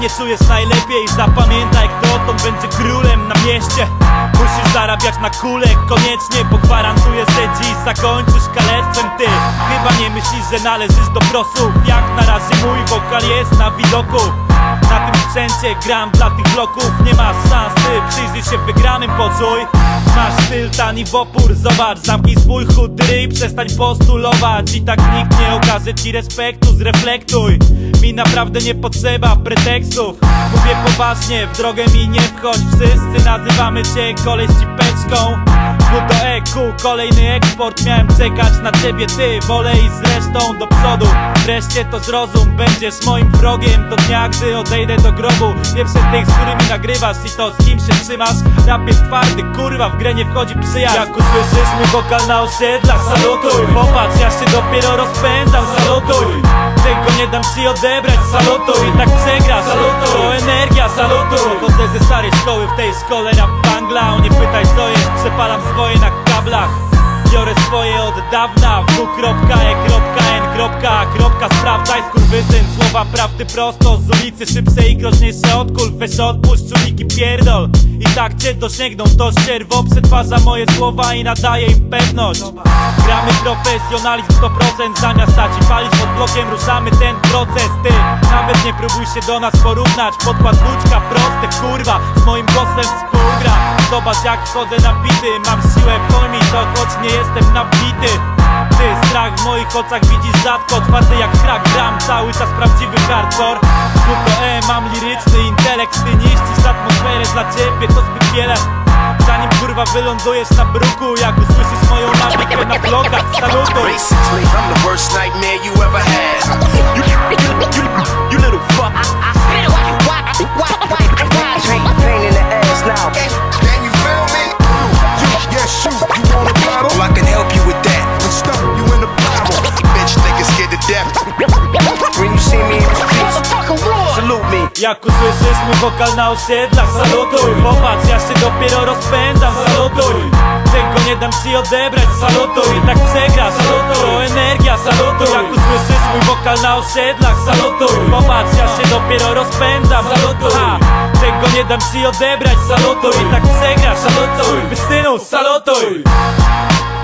nie czujesz najlepiej, zapamiętaj, kto dotąd będzie królem na mieście. Musisz zarabiać na kulę koniecznie, bo gwarantuję, że dziś zakończysz kalectwem. Ty chyba nie myślisz, że należysz do prosów. Jak na razie mój wokal jest na widoku. Na tym sprzęcie gram dla tych bloków. Nie masz szans, ty przyjrzyj się wygranym, poczuj. Masz styl, tani w opór, zobacz. Zamknij swój chudy ryj, przestań postulować. I tak nikt nie okaże ci respektu, zreflektuj. Mi naprawdę nie potrzeba pretekstów. Mówię poważnie, w drogę mi nie wchodź. Wszyscy nazywamy cię koleś cipeczką. W do EQ, kolejny eksport. Miałem czekać na ciebie, ty wolę i zresztą do przodu. Wreszcie to zrozum, będziesz moim wrogiem do dnia, gdy odejdę do grobu. Pierwszy tych, z którymi nagrywasz i to z kim się trzymasz. Rap jest twardy, kurwa, w grę nie wchodzi przyjaźń. Jak usłyszysz mój wokal na osiedlach, salutuj. Popatrz, ja się dopiero rozpędzam, salutuj. Tego nie dam ci odebrać, salutuj. I tak przegrasz, salutuj. To energia, salutuj. Chodzę ze starej szkoły, w tej szkole rap bangla. Nie pytaj co jest, przepalam swoje na kablach. Biorę swoje od dawna. W.e.n. Sprawdzaj, skurwysyn. Słowa prawdy prosto z ulicy, szybsze i groźniejsze od kul. Weź odpuść, czuliki pierdol. I tak cię dosięgną, to ścierwo przetwarza moje słowa i nadaje im pewność. Gramy profesjonalizm 100%. Zamiast stać i palić pod blokiem, ruszamy ten proces. Ty nawet nie próbuj się do nas porównać. Podkład ludzka, proste, kurwa. Z moim głosem współgra. Zobacz jak wchodzę na bity. Mam siłę, pojmij to, choć nie jestem nabity. Ty strach w moich oczach widzisz rzadko. Twardy jak crack, gram cały czas prawdziwy hardcore. W.e. mam liryczny intelekt. Ty niszczysz atmosferę, dla ciebie to zbyt wiele. Zanim kurwa wylądujesz na bruku, jak usłyszysz moją nawikę na blogach, salutuj. Basically, I'm the worst nightmare you ever had. You little fuck. Pain in the ass now. Can you feel me? Yes, shoot. You want a battle? Well, I can help you with that. Then stuff you in the Bible. Bitch niggas scared to death. When you see me in the streets, salute me. Jak usłyszysz mój wokal na osiedlach, salutuj. Popatrz, ja się dopiero rozpędzam, salutuj. Tego nie dam ci odebrać, salutuj. I tak przegrasz, salutuj. To energia, salutuj. Jak usłyszysz mój wokal na osiedlach, salutuj. Popatrz, ja się dopiero rozpędzam, salutuj. Tego nie dam ci odebrać, salutuj. I tak przegrasz, salutuj. Wysynu, salutuj.